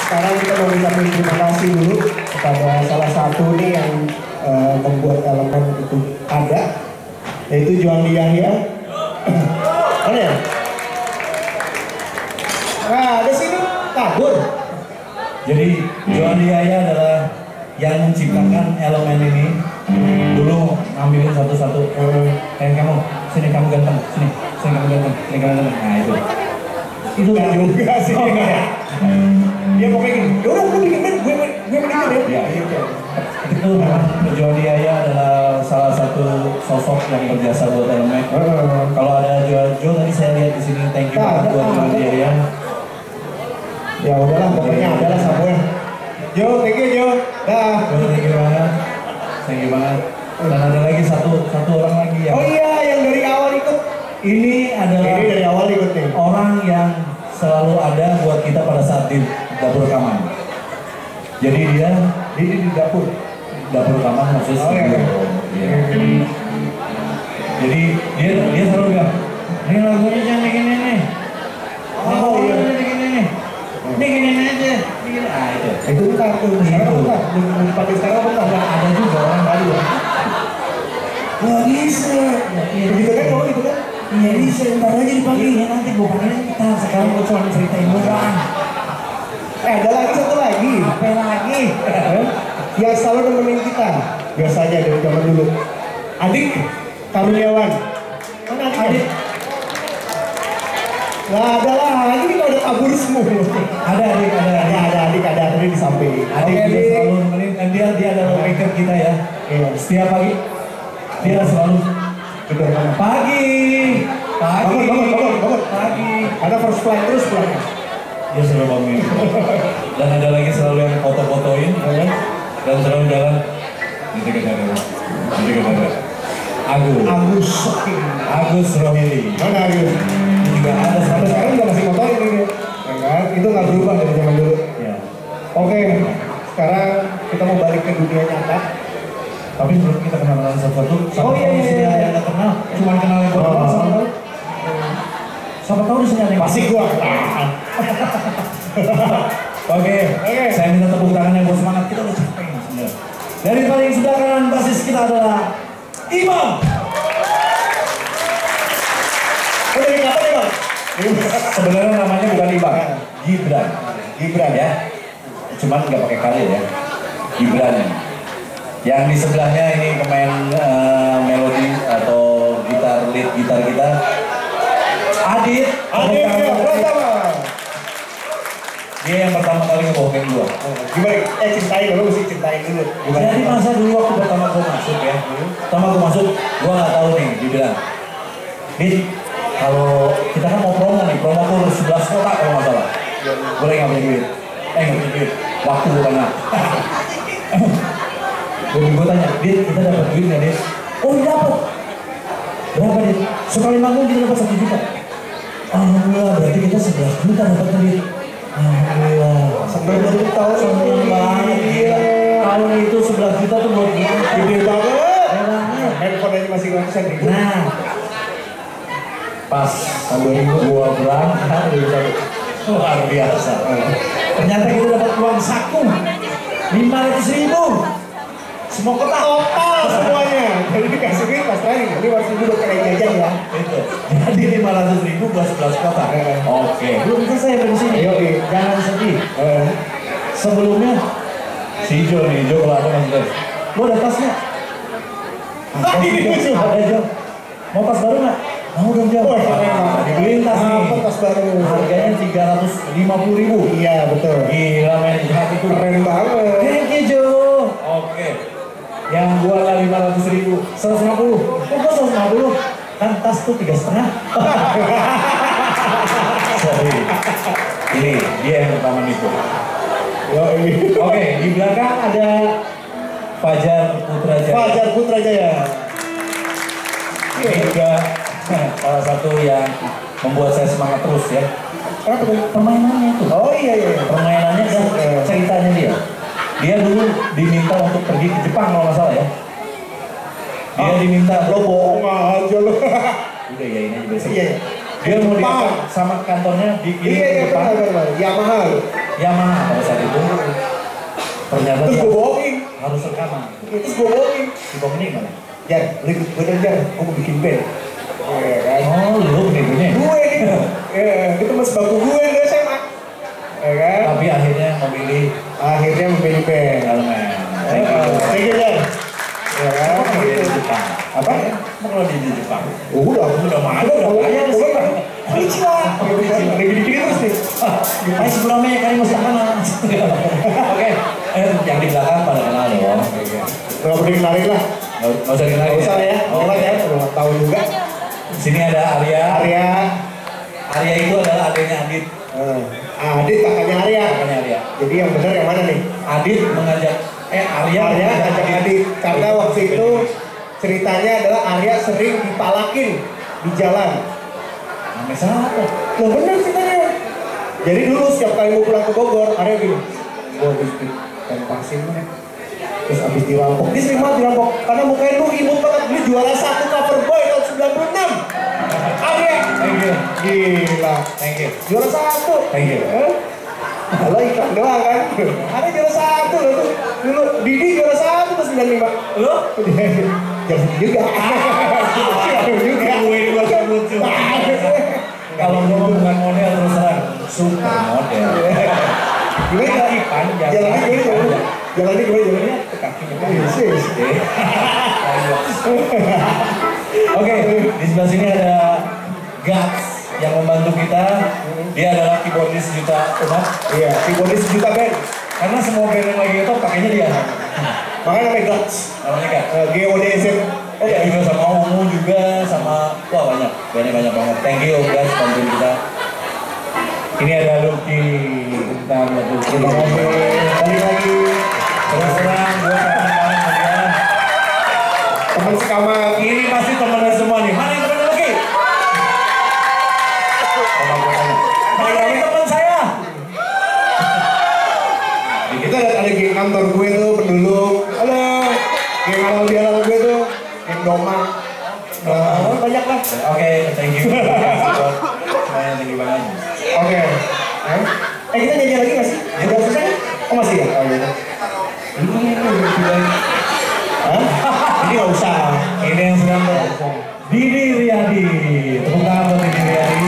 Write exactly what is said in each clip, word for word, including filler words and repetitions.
sekarang kita mau ucapin terima kasih dulu kepada salah satu nih yang uh, membuat elemen itu ada, yaitu Johan Yahya. Mana ya? Nah, ada sini kabur. Jadi Johan Yahya adalah yang menciptakan elemen ini. Dulu ngambilin satu-satu. Eh kamu, sini kamu ganteng, sini, sini kamu ganteng, sini kamu ganteng. Nah itu. Itu nggak juga sih. Oh, ya. Dia pokoknya gini, yaudah gue bikin band, gue gue bikin ya. Itu memang Johan Yahya adalah salah satu sosok yang berjasa buat elemen. Kalau ada Johan Jo tadi saya lihat di sini, thank you banget buat Johan Yahya. Ya udahlah, pokoknya adalah Samuel. Jo, thank you Jo. Dah. Jo, thank you banget. Thank you banget. Dan ada lagi satu satu orang lagi yang. Oh iya, yang dari awal ikut. Ini adalah. Ini dari awal ikut nih. Orang yang selalu ada buat kita pada saat di dapur rekaman. Jadi dia di di, di dapur dapur rekaman maksudnya. Oh, iya. Iya. Jadi dia dia selalu bilang, ini lagunya jangan bikin ini. Oh iya. Bikin ini. Bikin ini aja. Bikin. Ah itu. Itu bukan tuh. Sekarang bukan. Belum pakai sekarang bukan. Ada juga orang baru. Wah bisa. Begitu kan kalau gitu kan? Iya bisa. Ntar aja dipakai ya nanti gue panggilin kita. Sekarang gue cuma ceritain doang. Eh ada lagi satu lagi. Apa lagi? Yang selalu nemenin kita. Biasanya dari zaman dulu. Adik Karuniawan. Mana adik? Adik. Nggak ada lagi, ini udah kabur semua. Ada adik, ada ada, ada adik, ada adik di samping. Adik Oke, dia selalu nemenin, dan dia dia adalah maker kita ya. Iya. Setiap pagi dia selalu betul banget. Pagi, pagi, bangun, bangun, bangun, bangun. Pagi. Ada first flight terus pulangnya. Dia selalu bangun. Dan ada lagi selalu yang foto-fotoin, dan selalu jalan. Ini kita ada, ini kita ada. Agus, Agus, Agus Rohili. Mana Agus? Juga ada sampai sekarang juga masih motorin ini, ya kan? Itu nggak berubah dari zaman dulu. Ya. Oke, sekarang kita mau balik ke dunia nyata. Tapi sebelum kita kenalan satu-satu, oh iya iya iya, yang nggak kenal, cuma kenal yang baru. Oh. Siapa tahu? Siapa tahu di sini ada yang pasti gua. Oke, oke. Saya minta tepuk tangan yang buat semangat, kita udah capek sebenarnya. Dari paling sebelah kanan basis kita adalah Imam. Udah ini apa nih Bang? Sebenarnya namanya bukan Imam, Gibran. Gibran ya. Cuman nggak pakai kali ya. Gibran. Yang di sebelahnya ini pemain uh, melodi atau gitar lead gitar kita. Adit. Adit ya, pertama. Dia yang pertama kali ngebohongin gua. Gimana? Eh ceritain dulu, mesti ceritain dulu. Gimana? Jadi masa dulu waktu pertama gua masuk ya, pertama gua masuk, gua nggak tahu nih, dibilang, Dit, kalau kita kan mau promo nih, promo tuh sebelas kota kalau nggak salah, boleh nggak punya duit? Eh nggak punya duit, waktu karena. Gua gua tanya, Dit, kita dapat duit nggak Dit? Oh iya dapat. Berapa Dit? Sekali manggung kita dapat satu juta. Alhamdulillah, berarti kita sebelas juta dapat duit. Alhamdulillah, sebelas juta seneng banget gila. Tahun itu sebelas juta tuh buat kita gede banget. Gede banget. Handphone aja masih ngerasain gitu. Nah, pas tahun dua ribu gua berangkat luar biasa. Ternyata kita dapat uang saku lima ratus ribu. Semua kota total semuanya. Jadi dikasih duit pas tadi, ini waktu dulu kena jajan ya. Itu. Jadi lima ratus ribu buat sebelas kota. Oke. Belum selesai dari sini. Yoi. Jangan sedih. Eh, sebelumnya si Jo nih, Jo kalau ada maksudnya. Lo ada tas nggak? Ada Jo. Mau tas baru nggak? Mau dong Jo. Dibeliin tas nih. Apa tas baru? Harganya tiga ratus lima puluh ribu. Iya betul. Gila men, hati itu keren banget. Thank you Jo. Oke. Yang gua lah lima ratus ribu, seratus lima puluh. Kok gua seratus lima puluh? Kan tas tuh tiga setengah. Sorry. Ini dia yang pertama nipu. Oke, di belakang ada Fajar Putrajaya. Fajar Putrajaya. Ini juga salah satu yang membuat saya semangat terus ya. Apa tuh? Permainannya tuh. Oh iya iya. Permainannya dan ceritanya dia. Dia dulu diminta untuk pergi ke Jepang kalau nggak salah ya. Dia ah, diminta lo bohong aja lo. Udah ya ini aja besok. Iya. Dia mau diantar sama kantornya di iya, iya, Jepang. Iya iya benar benar. Yamaha. Yamaha pada saat itu. Ternyata terus dia gue bohongin. harus rekaman. Terus gue bohongin. Dibohongin mana? Jan, lu ikut gue dong Jan, gue mau bikin band. Iya kan? Oh, lu nih Gue nih, ya, itu mas baku gue di S M A. Ya kan? Tapi akhirnya memilih Akhirnya memilih band. elemen. Thank you. Thank you Jan. Ya kan? Apa kalau di Jepang? Apa? Apa kalau di Jepang? Oh, udah, Udah malu, udah kaya di sini. Konnichiwa. Ada gini-gini terus nih. Hai sebelumnya kali mas mana? Oke, eh yang di belakang pada kenal dong. Nggak perlu dikenalin lah. Nggak usah dikenalin. Nggak usah ya. Oh, Lewat ya. Udah nggak tahu juga. Sini ada Arya. Arya. Arya itu adalah adiknya Adit. Hmm. Adit kakaknya Arya. Kakaknya Arya. Jadi yang benar yang mana nih? Adit mengajak eh Arya Arya ngajak Adit karena waktu itu ceritanya adalah Arya sering dipalakin di jalan. Namanya siapa? Loh bener ceritanya. Jadi dulu setiap kali mau pulang ke Bogor, Arya gini, gua habis ditempasin nih. Terus habis dirampok, dia sering banget dirampok karena mukanya lu imut banget, dia juara satu cover boy tahun sembilan puluh enam. Arya, Thank you. gila, Thank you. juara satu. Thank you. Eh? Lo iklan doang kan? Arya juara satu loh tuh. Dulu Didi juara satu tahun sembilan puluh lima. Lu? Jangan juga. Jangan juga. Gue dua lucu. Kalau mau bukan model terus terang super model. Gimana Kaki panjang. jalannya gimana jalannya? Jalannya gimana jalannya? Kakinya Iya sih. Oke, di sebelah sini ada Gats yang membantu kita. Dia adalah keyboardis sejuta umat. Iya, keyboardis sejuta band. Karena semua band yang lagi itu pakainya dia. Makanya namanya Guts. Namanya Gats. G O D S M. Oh ya juga sama Ungu juga sama wah banyak, bandnya banyak banget. Thank you Gats bantuin kita. Ini ada Lucky. Kita buat Lucky. Terima kasih. Balik lagi. Terus terang gue kangen banget sama dia. Teman sekamar. Ini pasti temennya semua nih. Mana yang temennya Lucky? Mana yang temen saya? Kita ada, ada geng kantor gue tuh, pendulum. Halo. Geng halal bihalal gue tuh. Geng domang. Nah, banyak lah. Oke, thank you. Semuanya thank you banget. Oke. Eh, eh kita nyanyi lagi nggak sih? Udah selesai? Oh masih ya? Oh iya. Ini ini Hah? Ini nggak usah. Ini yang sedang Didi Riyadi. Tepuk tangan buat Didi Riyadi.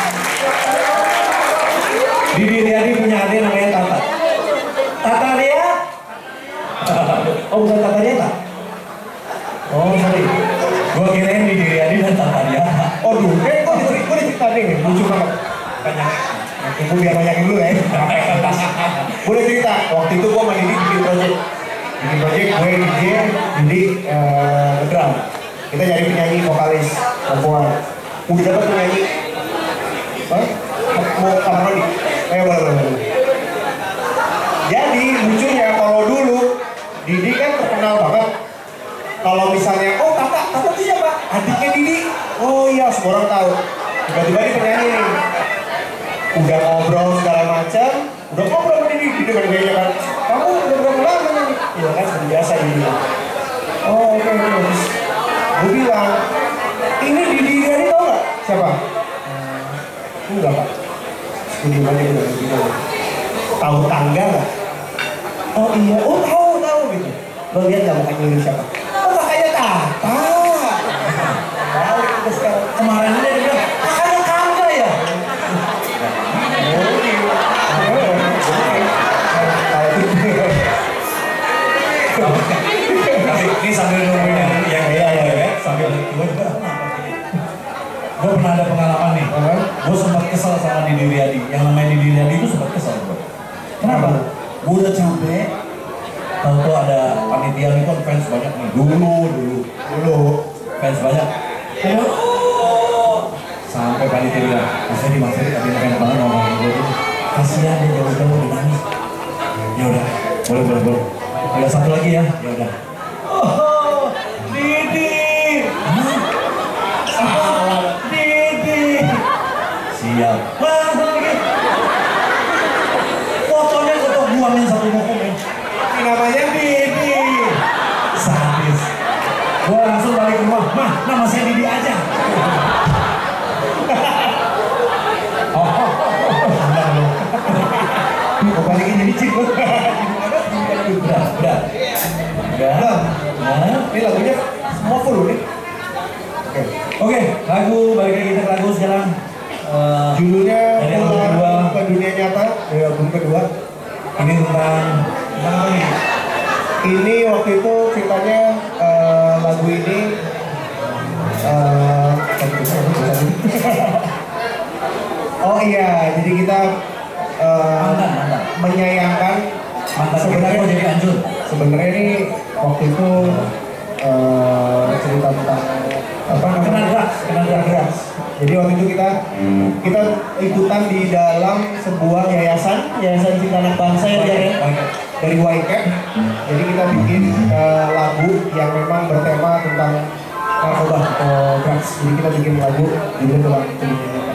Didi Riyadi punya adik namanya Tata. Tata Ria? Oh bukan Tata Ria tak? Oh sorry. Gua kirain Didi Riyadi dan Tata Ria. Oh dulu, eh kok dicerita, kok dicerita nih, lucu banget. Banyak. Ibu biar banyakin dulu ya. Boleh cerita, waktu itu gua sama Didi bikin project. Bikin project, gue D J, Didi uh, drum. Kita nyari penyanyi, vokalis, perempuan. Udah dapat penyanyi. Hah? Mau kamar mandi? Eh boleh, boleh, boleh. Jadi lucunya kalau dulu Didi kan terkenal banget. Kalau misalnya, oh kakak, kakak itu siapa? Adiknya Didi. Oh iya, semua orang tahu. Tiba-tiba dia penyanyi nih. Udah ngobrol segala macam, udah ngobrol sama Didi. Didi pada gaya kan, kamu udah berapa lama nih? Iya kan, seperti biasa Didi. Oh oke, okay, bagus. Gue bilang, ini Didi ini tau gak? Siapa? Hmm, enggak pak. Studi banyak udah gitu. Tahu tangga gak? Oh iya, oh tahu tahu gitu. Lo lihat gak mukanya ini siapa? Oh kakaknya Tata. Balik kita sekarang. Kemarin aja dia bilang, kakaknya Tangga ya? Ini sambil nungguin yang yang Iya, iya, iya. sambil gue juga gue pernah ada pengalaman nih. Gue sempat kesel sama Didi Riyadi. Yang namanya Didi Riyadi itu sempat kesel gue. Kenapa? Gue udah capek. Tahu tuh ada panitia nih kan fans banyak nih. Dulu dulu Dulu. fans banyak. Sampai panitia bilang, Mas Edi, Mas Edi, tapi fans banget ngomongin gue itu. Kasihan dia jauh-jauh udah nangis. Ya udah, boleh boleh boleh. Ada satu lagi ya, ya udah. Oh, Didi. Hah? Didi. Siap. Mana lagi? Fotonya foto gua main satu buku nih. Namanya Didi. Sadis. Gua langsung balik ke rumah. Mah, nama saya Didi aja. Oh, oh, oh, oh. Mau balikin jadi cip. Udah, udah. Udah. Nah, ini lagunya semua full nih. Oke. Oke, lagu balik lagi kita ke lagu sekarang. Uh, Judulnya dari album kedua. Bukan Dunia Nyata dari album kedua. Ini tentang tentang apa nih? Ini waktu itu ceritanya uh, lagu ini uh, oh iya, jadi kita uh, Mantan, mantan. menyayangkan Mantan kita sebenarnya kok jadi hancur. sebenarnya ini waktu itu uh, cerita tentang apa Kenal namanya drugs, kenal drugs. drugs. Jadi waktu itu kita kita ikutan di dalam sebuah yayasan yayasan cinta anak bangsa ya dari dari Y C A P. Jadi kita bikin uh, lagu yang memang bertema tentang narkoba atau drugs. Jadi kita bikin lagu juga tentang